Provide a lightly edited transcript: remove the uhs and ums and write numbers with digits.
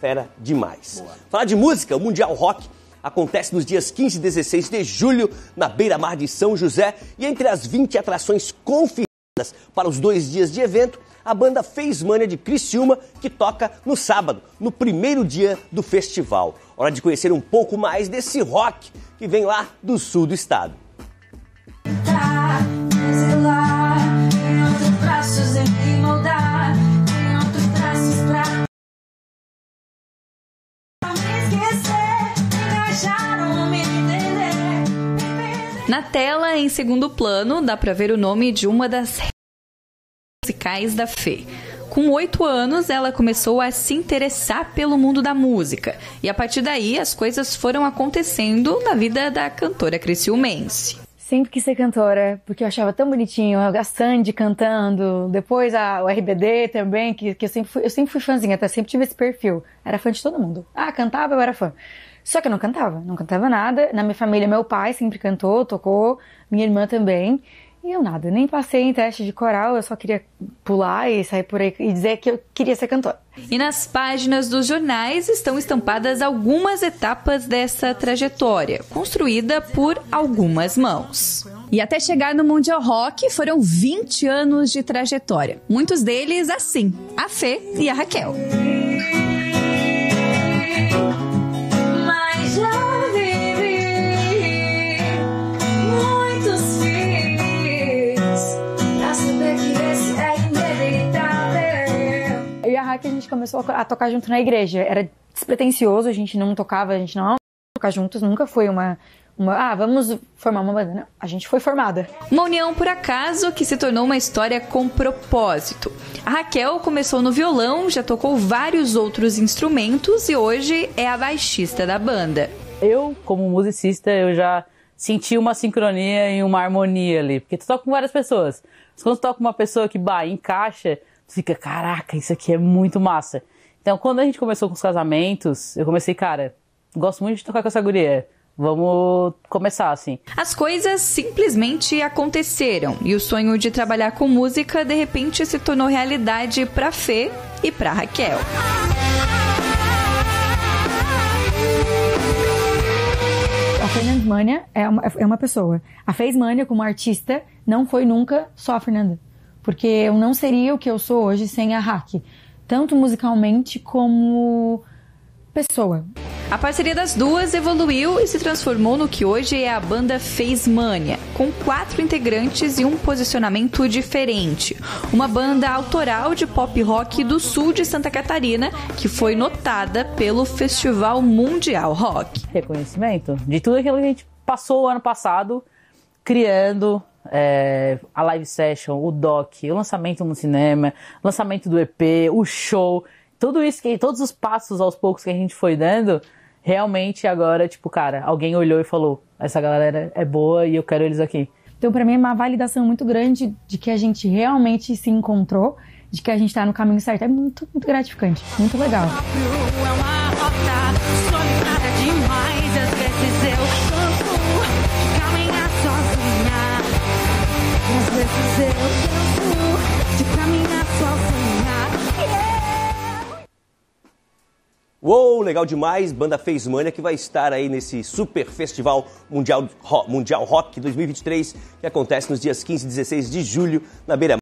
fera demais. Boa. Falar de música, o Mundial Rock acontece nos dias 15 e 16 de julho na beira-mar de São José e entre as 20 atrações confirmadas para os 2 dias de evento, a banda Fez Mania de Criciúma, que toca no sábado, no primeiro dia do festival. Hora de conhecer um pouco mais desse rock que vem lá do sul do estado. Na tela, em segundo plano, dá para ver o nome de uma das musicais da Fê. Com 8 anos, ela começou a se interessar pelo mundo da música. E a partir daí, as coisas foram acontecendo na vida da cantora criciumense. Sempre quis ser cantora, porque eu achava tão bonitinho, a Sandy cantando, depois o RBD também, que eu sempre fui fãzinha, até sempre tive esse perfil. Era fã de todo mundo. Cantava, eu era fã. Só que eu não cantava nada. Na minha família, meu pai sempre cantou, tocou, minha irmã também. E eu nada, nem passei em teste de coral, eu só queria pular e sair por aí e dizer que eu queria ser cantora. E nas páginas dos jornais estão estampadas algumas etapas dessa trajetória, construída por algumas mãos. E até chegar no Mundial Rock foram 20 anos de trajetória. Muitos deles assim, a Fê e a Raquel. Que a gente começou a tocar junto na igreja. Era despretensioso, a gente não tocava tocar juntos, nunca foi vamos formar uma banda. Não, a gente foi formada. Uma união por acaso que se tornou uma história com propósito. A Raquel começou no violão, já tocou vários outros instrumentos e hoje é a baixista da banda. Eu, como musicista, eu já senti uma sincronia e uma harmonia ali, porque tu toca com várias pessoas. Mas quando tu toca com uma pessoa que encaixa, fica, caraca, isso aqui é muito massa. Então, quando a gente começou com os casamentos, eu comecei, cara, gosto muito de tocar com essa guria. Vamos começar, assim. As coisas simplesmente aconteceram. E o sonho de trabalhar com música, de repente, se tornou realidade pra Fê e pra Raquel. A Fernanda Mania é uma pessoa. A Fez Mania, como artista, não foi nunca só a Fernanda. Porque eu não seria o que eu sou hoje sem a Raque, tanto musicalmente como pessoa. A parceria das duas evoluiu e se transformou no que hoje é a banda Fez Mania, com 4 integrantes e um posicionamento diferente. Uma banda autoral de pop rock do sul de Santa Catarina, que foi notada pelo Festival Mundial Rock. Reconhecimento de tudo aquilo que a gente passou o ano passado criando. A live session, o doc, o lançamento no cinema, o lançamento do EP, o show, tudo isso, todos os passos aos poucos que a gente foi dando, realmente agora, cara, alguém olhou e falou, essa galera é boa e eu quero eles aqui. Então, pra mim, é uma validação muito grande de que a gente realmente se encontrou, de que a gente tá no caminho certo. É muito, muito gratificante, muito legal. Uou, legal demais, banda Fez Mania que vai estar aí nesse super festival Mundial Rock 2023 que acontece nos dias 15 e 16 de julho na beira-mar.